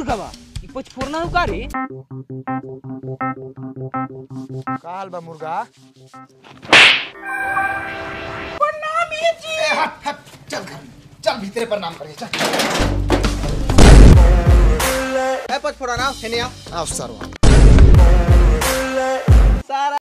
मुर्गावा ई पचफोरना उकारी काल बा मुर्गा प्रणाम ये जी। हट हट चल घर चल भीतरे प्रणाम करिए चल। ए पचफोरना हेनिया आओ सरवा सारा